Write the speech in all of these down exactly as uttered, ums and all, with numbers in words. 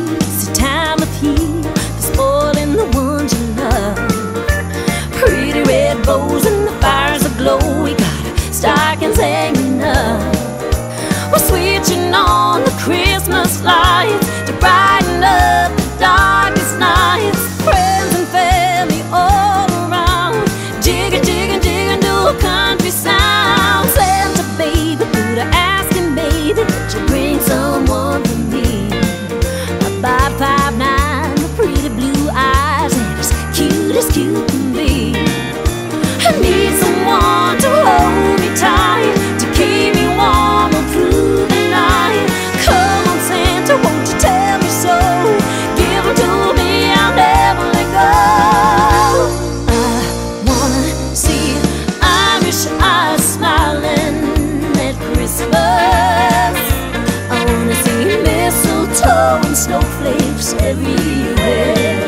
It's a time of year for spoiling the ones you love. Pretty red bows and the fires aglow. We got stockings hanging up. We're switching on the Christmas lights to brighten up the darkest nights. Friends and family all around, jigging, jigging, jigging to a country sound. Santa baby, through the asking baby, that you bring someone for me. About five nine, with pretty blue eyes and as cute as cute can be. I need someone to hold me tight, to keep me warm all through the night. Come on Santa, won't you tell me so? Give them to me, I'll never let go. I wanna see Irish eyes smiling at Christmas. I wanna see mistletoe and snowflakes everywhere.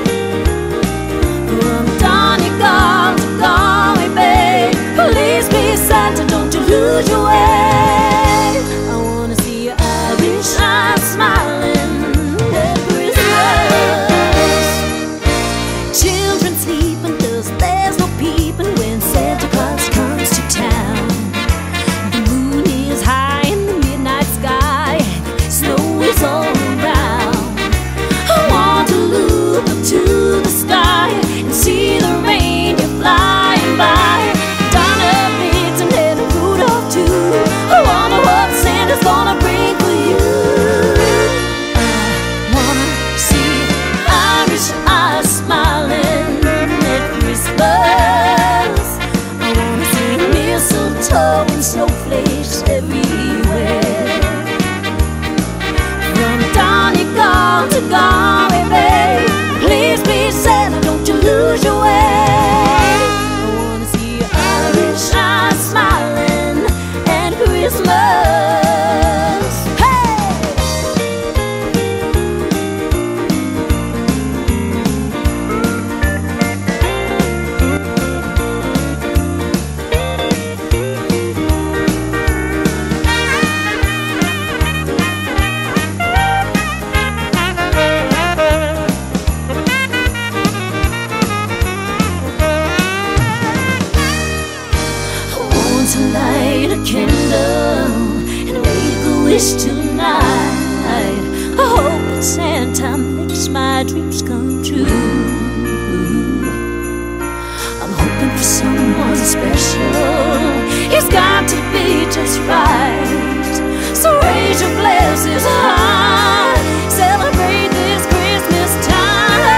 From Donegal to Galway Bay, please be Santa, don't you lose your way. I wanna see your Irish eyes smiling at Christmas. Children sleeping 'cause there's no peeping when Santa Claus comes to town. The moon is high in the midnight sky and snow is all around. I want to look up to the sky and see the reindeer flying by. Donna Blitzen and Rudolph too. I wonder what Santa's gonna bring for you. I wanna see Irish eyes smiling at Christmas. I wanna see mistletoe and snowflakes everywhere. From Donegal to Galway Bay, please be Santa, don't you lose your way. I wanna see Irish eyes smiling at Christmas. Hey! To light a candle and make a wish tonight. I hope that Santa makes my dreams come true. I'm hoping for someone special. He's got to be just right. So raise your glasses high, celebrate this Christmas time.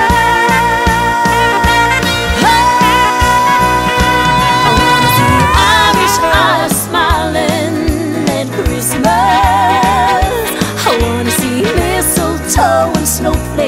I wanna see mistletoe and snowflakes